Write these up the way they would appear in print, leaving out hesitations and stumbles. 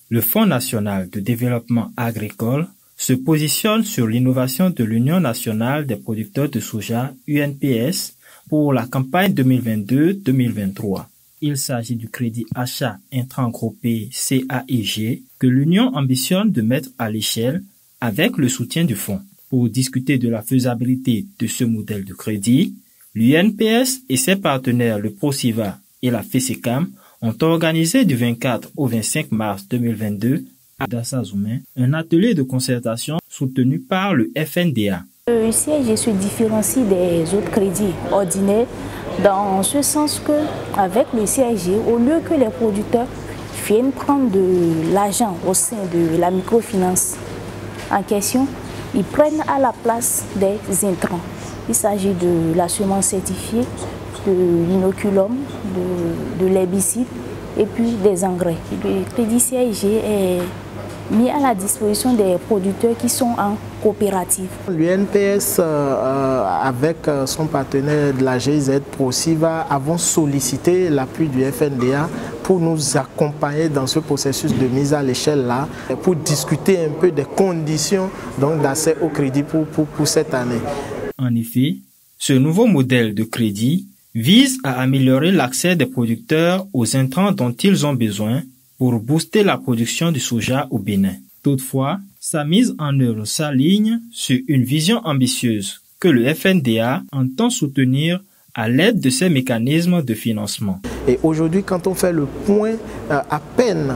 Le Fonds national de développement agricole se positionne sur l'innovation de l'Union nationale des producteurs de soja UNPS pour la campagne 2022-2023. Il s'agit du crédit achat intrant groupé CAIG que l'Union ambitionne de mettre à l'échelle avec le soutien du fonds. Pour discuter de la faisabilité de ce modèle de crédit, l'UNPS et ses partenaires le ProSiva et la FESECAM ont organisé du 24 au 25 mars 2022 à Dassazoumé un atelier de concertation soutenu par le FNDA. Le CAIG se différencie des autres crédits ordinaires dans ce sens que, avec le CAIG, au lieu que les producteurs viennent prendre de l'argent au sein de la microfinance en question, ils prennent à la place des intrants. Il s'agit de la semence certifiée, de l'inoculum, de l'herbicide et puis des engrais. Le crédit CAIG est mis à la disposition des producteurs qui sont en coopérative. L'UNPS, avec son partenaire de la GIZ ProSiva, avons sollicité l'appui du FNDA pour nous accompagner dans ce processus de mise à l'échelle là, pour discuter un peu des conditions d'accès au crédit pour cette année. En effet, ce nouveau modèle de crédit vise à améliorer l'accès des producteurs aux intrants dont ils ont besoin pour booster la production du soja au Bénin. Toutefois, sa mise en œuvre s'aligne sur une vision ambitieuse que le FNDA entend soutenir à l'aide de ses mécanismes de financement. Et aujourd'hui, quand on fait le point, à peine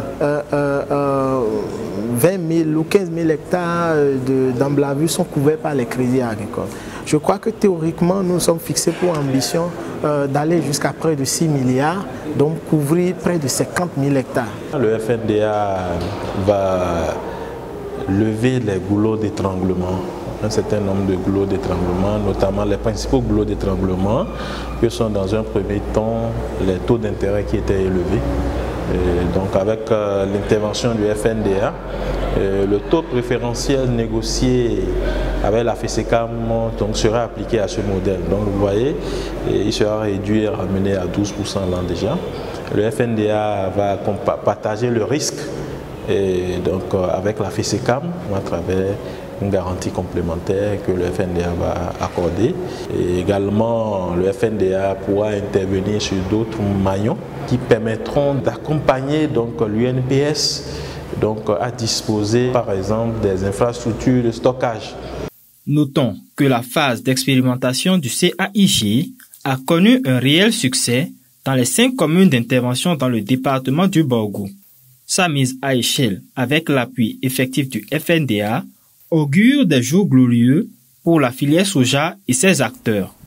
20 000 ou 15 000 hectares d'Amblavu sont couverts par les crédits agricoles. Je crois que théoriquement, nous sommes fixés pour ambition d'aller jusqu'à près de 6 milliards, donc couvrir près de 50 000 hectares. Le FNDA va lever les goulots d'étranglement, un certain nombre de goulots d'étranglement, notamment les principaux goulots d'étranglement, que sont dans un premier temps les taux d'intérêt qui étaient élevés. Et donc avec l'intervention du FNDA, le taux préférentiel négocié avec la FESECAM sera appliqué à ce modèle. Donc vous voyez, il sera réduit et ramené à 12% l'an déjà. Le FNDA va partager le risque et donc avec la FESECAM à travers une garantie complémentaire que le FNDA va accorder. Et également, le FNDA pourra intervenir sur d'autres maillons qui permettront d'accompagner l'UNPS à disposer par exemple des infrastructures de stockage. Notons que la phase d'expérimentation du CAIG a connu un réel succès dans les 5 communes d'intervention dans le département du Borgou. Sa mise à échelle avec l'appui effectif du FNDA augure des jours glorieux pour la filière soja et ses acteurs.